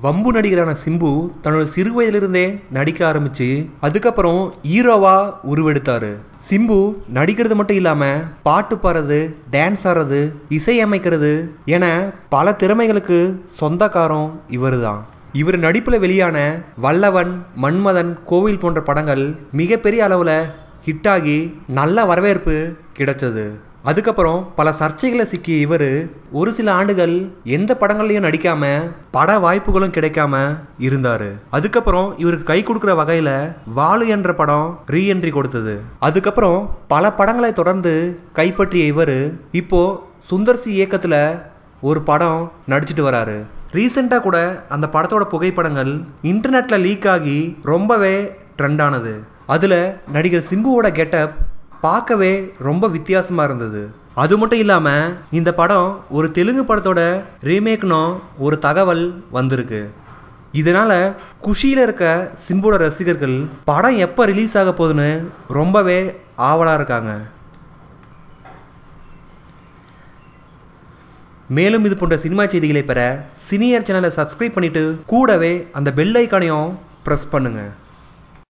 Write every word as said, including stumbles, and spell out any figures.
வம்பு நடிகரான சிம்பு தன்னோட சிறு வயதிலிருந்தே நடிக்க ஆரம்பிச்சு அதுக்கப்புறம் ஹீரோவா உருவெடுத்தாரு. சிம்பு நடிக்கிறது மட்டும் இல்லாம பாட்டு பாடுறது, டான்ஸ் ஆடுறது, இசையமைக்கிறது என பல திறமைகளுக்கு சொந்தக்காரம் இவர் தான். இவர் நடிப்புல வெளியான வல்லவன், மன்மதன், கோவில் போன்ற படங்கள் மிகப்பெரிய அளவுல ஹிட்டாகி நல்ல வரவேற்பு கிடைச்சது. அதுக்கப்புறம் பல சர்ச்சைகளை சிக்கிய இவர் ஒரு சில ஆண்டுகள் எந்த படங்கள்லையும் நடிக்காம பட வாய்ப்புகளும் கிடைக்காம இருந்தாரு. அதுக்கப்புறம் இவருக்கு கை கொடுக்குற வகையில வாலு என்ற படம் ரீஎன்ட்ரி கொடுத்தது. அதுக்கப்புறம் பல படங்களை தொடர்ந்து கைப்பற்றிய இவர் இப்போ சுந்தர்.சி இயக்கத்துல ஒரு படம் நடிச்சிட்டு வராரு. ரீசெண்டாக கூட அந்த படத்தோட புகைப்படங்கள் இன்டர்நெட்ல லீக் ஆகி ரொம்பவே ட்ரெண்ட் ஆனது. அதில் நடிகர் சிம்புவோட கெட்டப் பார்க்கவே ரொம்ப வித்தியாசமாக இருந்தது. அது மட்டும் இல்லாமல் இந்த படம் ஒரு தெலுங்கு படத்தோட ரீமேக்னு ஒரு தகவல் வந்திருக்கு. இதனால் குஷியில் இருக்க சிம்புவோட ரசிகர்கள் படம் எப்போ ரிலீஸ் ஆக போகுதுன்னு ரொம்பவே ஆவலாக இருக்காங்க. மேலும் இது போன்ற சினிமா செய்திகளை பெற சினியர் சேனலை சப்ஸ்கிரைப் பண்ணிட்டு கூடவே அந்த பெல் ஐக்கானையும் ப்ரெஸ் பண்ணுங்கள்.